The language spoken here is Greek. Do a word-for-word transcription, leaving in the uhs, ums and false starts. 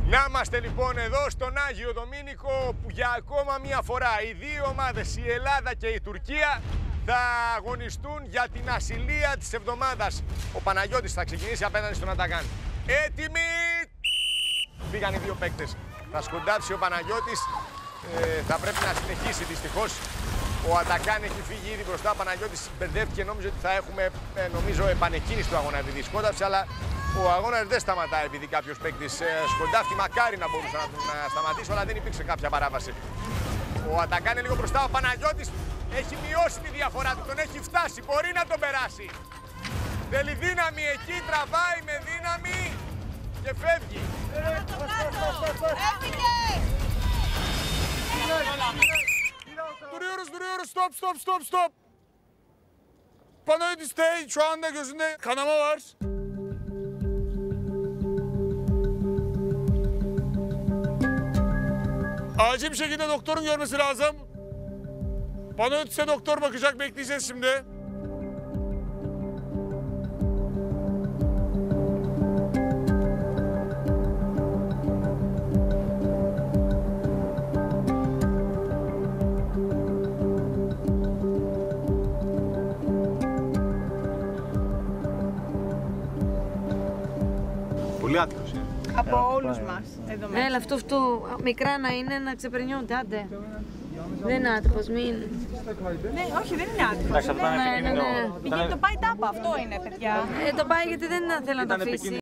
Να είμαστε λοιπόν εδώ στον Άγιο Δομήνικο, που για ακόμα μία φορά οι δύο ομάδες, η Ελλάδα και η Τουρκία, θα αγωνιστούν για την ασυλία της εβδομάδας. Ο Παναγιώτης θα ξεκινήσει απέναντι στον Αταγάν. Έτοιμοι! Πήγαν οι δύο παίκτες. Θα σκοντάψει ο Παναγιώτης. Ε, θα πρέπει να συνεχίσει δυστυχώς. Ο Ατακάν έχει φύγει ήδη μπροστά. Ο Παναγιώτης μπερδεύτηκε, νόμιζε ότι θα έχουμε ε, νομίζω επανεκκίνηση του αγώνα επειδή σκόνταψε, αλλά ο αγώνας δεν σταματάει επειδή κάποιος παίκτης ε, σκοντάφτει. Μακάρι να μπορούσε να τον ε, σταματήσει, αλλά δεν υπήρξε κάποια παράβαση. Ο Ατακάν είναι λίγο μπροστά. Ο Παναγιώτης έχει μειώσει τη διαφορά του. Τον έχει φτάσει. Μπορεί να τον περάσει. Θέλει δύναμη εκεί, τραβάει με δύναμη και φεύγει. Duruyoruz, duruyoruz. Stop, stop, stop, stop. Panayotis Bey, şu anda gözünde kanama var. Acil bir şekilde doktorun görmesi lazım. Panayotis'e doktor bakacak, bekleyeceğiz şimdi. Πολύ άτυχος είναι. Από όλους μας εδώ μέσα. Έλα, αυτό, αυτό, μικρά να είναι, να ξεπερνιόνται, άντε. Δεν είναι άτυχος, μην... Ναι, όχι, δεν είναι άτυχος. Εντάξει, αυτό ήταν Ναι, ναι, επικίνδυνο. ναι. Πηγαίνει το πάει τάπα, αυτό είναι, παιδιά. Ε, το πάει γιατί δεν θέλει να το αφήσει.